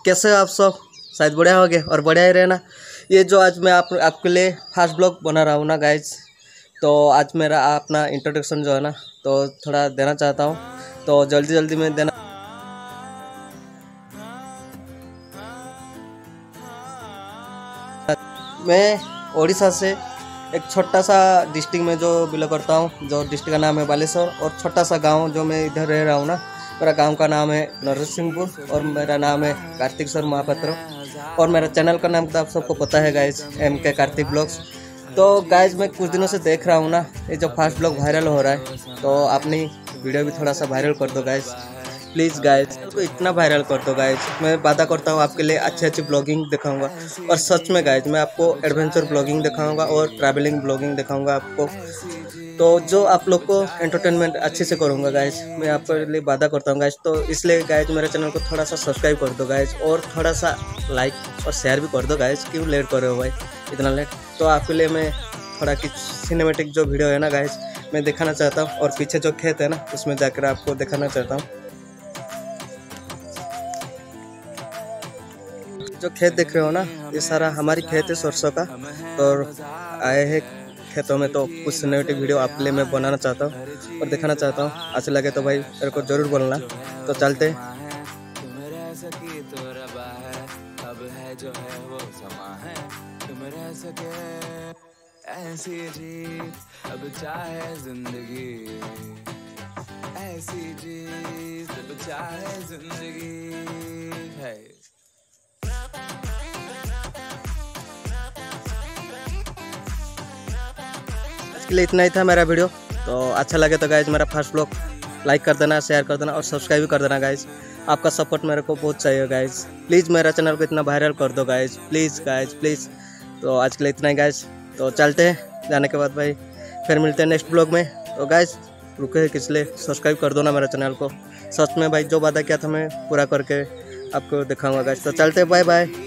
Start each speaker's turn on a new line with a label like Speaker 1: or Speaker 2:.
Speaker 1: कैसे हो आप सब? शायद बढ़िया हो गए और बढ़िया ही रहना। ये जो आज मैं आपके लिए फास्ट ब्लॉग बना रहा हूँ ना गाइज, तो आज मेरा अपना इंट्रोडक्शन जो है ना तो थोड़ा देना चाहता हूँ, तो जल्दी जल्दी में देना। मैं उड़ीसा से एक छोटा सा डिस्ट्रिक्ट में जो बिलोंग करता हूँ, जो डिस्ट्रिक्ट का नाम है बालेश्वर, और छोटा सा गांव जो मैं इधर रह रहा हूँ ना, मेरा गांव का नाम है नरसिंहपुर और मेरा नाम है कार्तिकेश्वर महापात्र। और मेरा चैनल का नाम तो आप सबको पता है गाइज, MK कार्तिक ब्लॉग्स। तो गाइज मैं कुछ दिनों से देख रहा हूँ ना ये जो फास्ट ब्लॉग वायरल हो रहा है, तो अपनी वीडियो भी थोड़ा सा वायरल कर दो गाइज, प्लीज़ गाइज, तो इतना वायरल कर दो गाइज। मैं वादा करता हूँ आपके लिए अच्छी अच्छी ब्लॉगिंग दिखाऊंगा, और सच में गाइज मैं आपको एडवेंचर ब्लॉगिंग दिखाऊंगा और ट्रैवलिंग ब्लॉगिंग दिखाऊंगा आपको, तो जो आप लोग को एंटरटेनमेंट अच्छे से करूँगा गाइज, मैं आपके लिए वादा करता हूँ गाइज। तो इसलिए गाइज मेरे चैनल को थोड़ा सा सब्सक्राइब कर दो गाइज, और थोड़ा सा लाइक और शेयर भी कर दो गाइज। क्यों लेट कर रहे हो भाई, इतना लेट? तो आपके लिए मैं थोड़ा कुछ सिनेमेटिक जो वीडियो है ना गाइज मैं दिखाना चाहता हूँ, और पीछे जो खेत है ना उसमें जाकर आपको दिखाना चाहता हूँ। जो खेत देख रहे हो ना ये सारा हमारी खेत है सरसों का, और आए हैं खेतों में, तो कुछ सिनेमेटिक वीडियो आपके लिए मैं बनाना चाहता हूँ और दिखाना चाहता हूँ। अच्छा लगे तो भाई मेरे को ज़रूर बोलना। तो चलते
Speaker 2: ऐसी जी अब चाहे जिंदगी, ऐसी जी अब चाहे जिंदगी है।
Speaker 1: आज के लिए इतना ही था मेरा वीडियो। तो अच्छा लगे तो गाइज मेरा फर्स्ट ब्लॉग लाइक कर देना, शेयर कर देना और सब्सक्राइब भी कर देना गाइज। आपका सपोर्ट मेरे को बहुत चाहिए गाइज, प्लीज़ मेरा चैनल को इतना वायरल कर दो गाइज, प्लीज़ गाइज प्लीज़। तो आज के लिए इतना ही गाइज, तो चलते हैं, जाने के बाद भाई फिर मिलते हैं नेक्स्ट ब्लॉग में। तो गाइज रुके किस लिए, सब्सक्राइब कर दो ना मेरा चैनल को। सच में भाई जो वादा किया था मैं पूरा करके आपको दिखाऊंगा गाइज। तो चलते, बाय बाय।